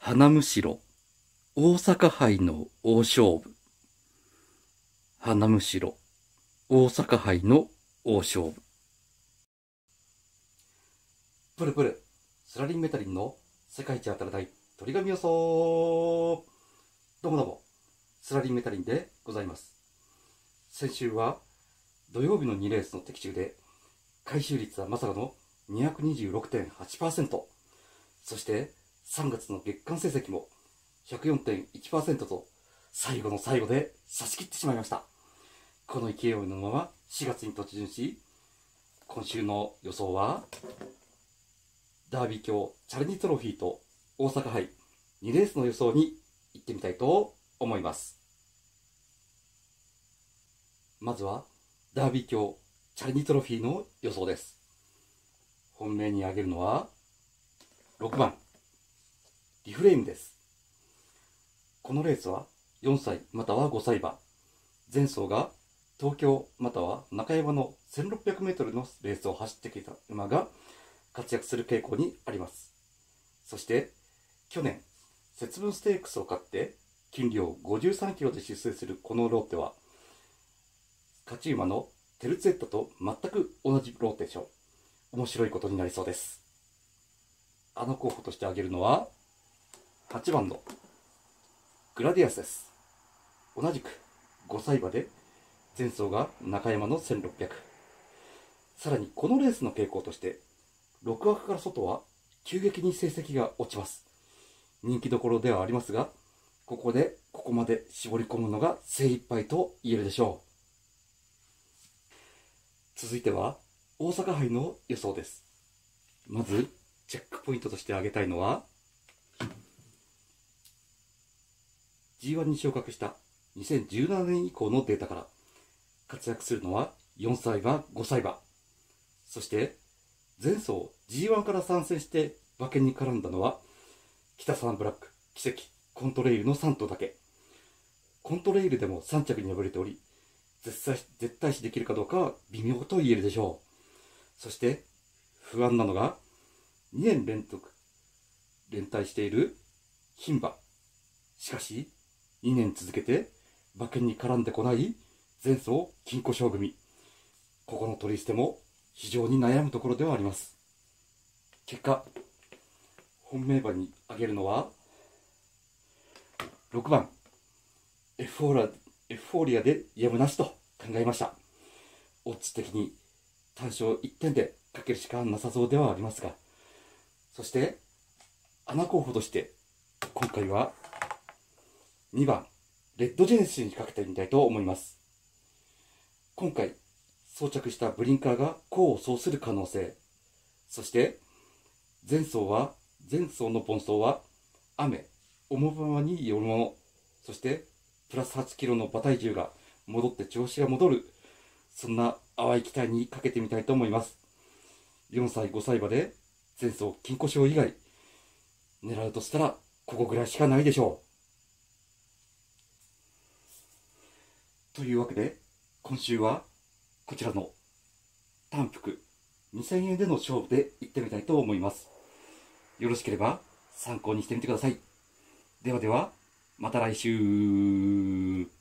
花むしろ大阪杯の大勝負。花むしろ大阪杯の大勝負。プルプルスラリンメタリンの世界一当たらない鳥紙予想。どうもどうも、スラリンメタリンでございます。先週は土曜日の2レースの的中で回収率はまさかの 226.8%、 そして3月の月間成績も 104.1% と最後の最後で差し切ってしまいました。この勢いのまま4月に突入し、今週の予想はダービー卿チャレンジトロフィーと大阪杯2レースの予想に行ってみたいと思います。まずはダービー卿チャレンジトロフィーの予想です。本命に挙げるのは6番リフレームです。このレースは4歳または5歳馬、前走が東京または中山の 1600m のレースを走ってきた馬が活躍する傾向にあります。そして去年節分ステークスを勝って斤量53キロで出世するこのローテは勝ち馬のテルツェッタと全く同じローテーション、面白いことになりそうです。候補として挙げるのは8番のグラディアスです。同じく5歳馬で前走が中山の1600、さらにこのレースの傾向として6枠から外は急激に成績が落ちます。人気どころではありますが、ここまで絞り込むのが精一杯と言えるでしょう。続いては大阪杯の予想です。まずチェックポイントとして挙げたいのは G1 に昇格した2017年以降のデータから活躍するのは4歳馬5歳馬、そして前走 G1 から参戦して馬券に絡んだのは北サンブラック、奇跡、コントレイルの3頭だけ。コントレイルでも3着に敗れており、絶対視できるかどうかは微妙と言えるでしょう。そして不安なのが2年連続連帯している牝馬。しかし2年続けて馬券に絡んでこない前走金庫賞組。ここの取り捨ても非常に悩むところではあります。結果、本命馬に挙げるのは6番エフフォーリアでやむなしと考えました。オッズ的に単勝1点でかけるしかなさそうではありますが、そして穴候補として今回は2番レッドジェネシスにかけてみたいと思います。今回装着したブリンカーが功を奏する可能性、そして前走の奔走は雨重馬によるもの、そしてプラス8キロの馬体重が戻って調子が戻る、そんな淡い期待にかけてみたいと思います。4歳5歳馬で前走金庫賞以外狙うとしたらここぐらいしかないでしょう。というわけで今週はこちらの単服2000円での勝負で行ってみたいと思います。よろしければ参考にしてみてください。ではではまた来週。